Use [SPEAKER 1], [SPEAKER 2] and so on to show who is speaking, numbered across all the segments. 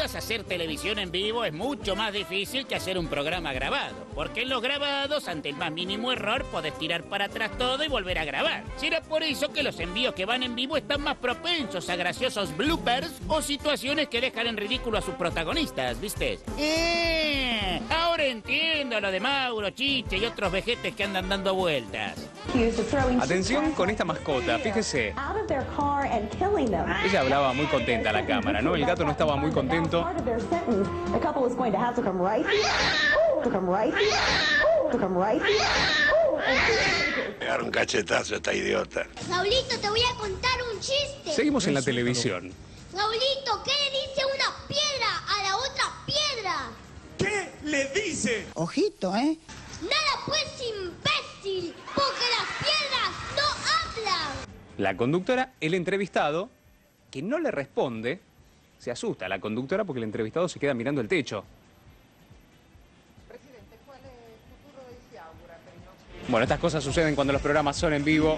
[SPEAKER 1] dudas, hacer televisión en vivo es mucho más difícil que hacer un programa grabado. Porque en los grabados, ante el más mínimo error, podés tirar para atrás todo y volver a grabar. Será por eso que los envíos que van en vivo están más propensos a graciosos bloopers o situaciones que dejan en ridículo a sus protagonistas, ¿viste? Ahora entiendo lo de Mauro, Chiche y otros vejetes que andan dando vueltas.
[SPEAKER 2] Atención con esta mascota, fíjese. Ella hablaba muy contenta a la cámara, ¿no? El gato no estaba muy contento.
[SPEAKER 3] Pegar un cachetazo a esta idiota.
[SPEAKER 4] Raulito, te voy a contar un chiste.
[SPEAKER 2] Seguimos en la televisión.
[SPEAKER 4] Raulito, ¿qué le dice una piedra a la otra piedra?
[SPEAKER 5] ¿Qué le dice?
[SPEAKER 6] Ojito, ¿eh?
[SPEAKER 4] Nada pues, imbécil, porque las piedras no hablan.
[SPEAKER 2] La conductora, el entrevistado, que no le responde, se asusta a la conductora porque el entrevistado se queda mirando el techo. Bueno, estas cosas suceden cuando los programas son en vivo.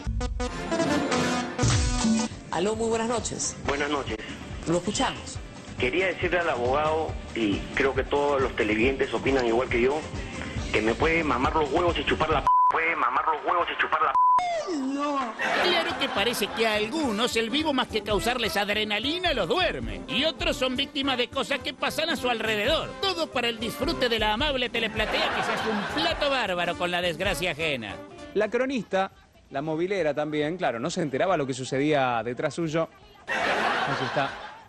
[SPEAKER 7] Aló, muy buenas noches.
[SPEAKER 8] Buenas noches.
[SPEAKER 7] Lo escuchamos.
[SPEAKER 8] Quería decirle al abogado, y creo que todos los televidentes opinan igual que yo, que me puede mamar los huevos y chupar la p***. Puede mamar los huevos y chupar la p***.
[SPEAKER 1] No. Claro que parece que a algunos el vivo más que causarles adrenalina los duerme. Y otros son víctimas de cosas que pasan a su alrededor. Todo para el disfrute de la amable teleplatea que se hace un plato bárbaro con la desgracia ajena.
[SPEAKER 2] La cronista, la movilera también, claro, no se enteraba lo que sucedía detrás suyo. Así está.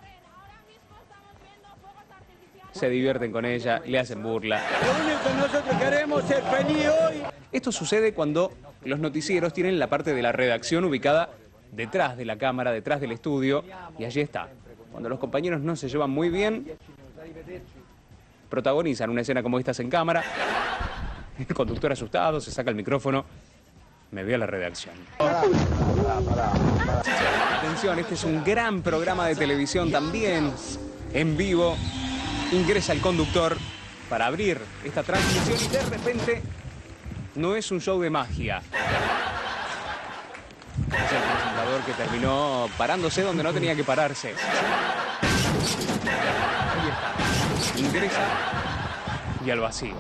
[SPEAKER 2] Se divierten con ella, le hacen burla.
[SPEAKER 5] Lo único que nosotros queremos es feliz hoy.
[SPEAKER 2] Esto sucede cuando los noticieros tienen la parte de la redacción ubicada detrás de la cámara, detrás del estudio, y allí está. Cuando los compañeros no se llevan muy bien, protagonizan una escena como estas en cámara, el conductor asustado se saca el micrófono, me ve a la redacción. Atención, este es un gran programa de televisión también, en vivo. Ingresa el conductor para abrir esta transmisión y de repente no es un show de magia. Es el presentador que terminó parándose donde no tenía que pararse. Ahí está. Ingresa y al vacío.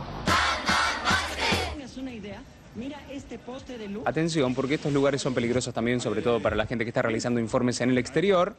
[SPEAKER 2] Atención, porque estos lugares son peligrosos también, sobre todo para la gente que está realizando informes en el exterior.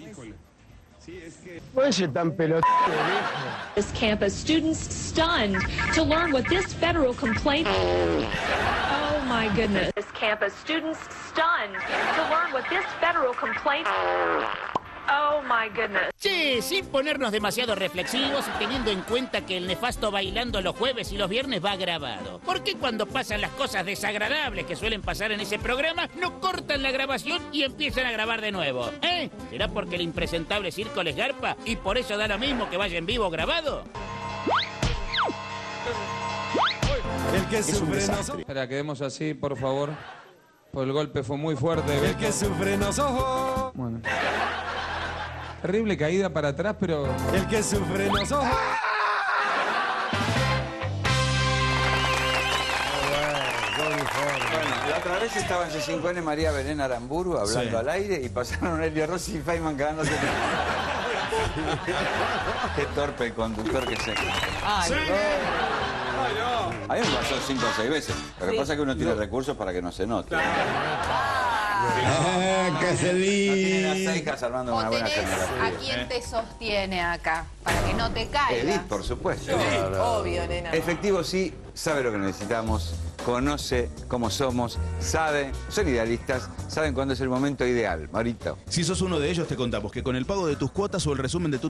[SPEAKER 5] Oye, tan pelotudo,
[SPEAKER 9] This campus, students stunned to learn what this federal complaint. Oh my goodness. This campus, students stunned to learn what this federal complaint. Oh my goodness.
[SPEAKER 1] Che, sin ponernos demasiado reflexivos y teniendo en cuenta que el nefasto Bailando los jueves y los viernes va grabado. ¿Por qué cuando pasan las cosas desagradables que suelen pasar en ese programa, no cortan la grabación y empiezan a grabar de nuevo? ¿Será porque el impresentable circo les garpa y por eso da lo mismo que vaya en vivo grabado?
[SPEAKER 5] El que sufre no
[SPEAKER 10] soy. Espera, quedemos así, por favor. Por el golpe fue muy fuerte.
[SPEAKER 5] El que sufre no soy.
[SPEAKER 10] Bueno. Terrible caída para atrás, pero...
[SPEAKER 5] El que sufre no soy.
[SPEAKER 11] Bueno, la otra vez estaba en C5N María Belén Aramburu hablando al aire y pasaron Elio Rossi y Feynman cagándose. Qué torpe el conductor que se...
[SPEAKER 7] Ay,
[SPEAKER 11] A mí me pasó 5 o 6 veces. Lo que pasa es que uno tiene recursos para que no se note.
[SPEAKER 5] Que se
[SPEAKER 11] Tiene las 6 hijas armando
[SPEAKER 12] O
[SPEAKER 11] una buena
[SPEAKER 12] tenés
[SPEAKER 11] generación.
[SPEAKER 12] a quien te sostiene acá, para que no te caigas.
[SPEAKER 11] Edith, por supuesto.
[SPEAKER 12] Obvio, nena.
[SPEAKER 11] Efectivo sí, sabe lo que necesitamos, conoce cómo somos, sabe, son idealistas, saben cuándo es el momento ideal. Maurito.
[SPEAKER 13] Si sos uno de ellos, te contamos que con el pago de tus cuotas o el resumen de tu